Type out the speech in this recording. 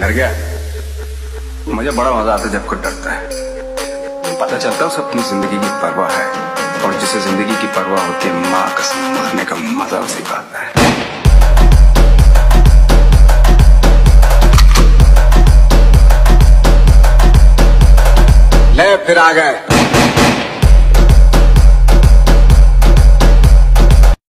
डर गया? मुझे बड़ा मजा आता है जब खुद डरता है। पता चलता है उसे अपनी जिंदगी की परवाह है, और जिसे जिंदगी की परवाह होती है माँ कसम मारने का मजा उसे आता है। ले फिर आ गए।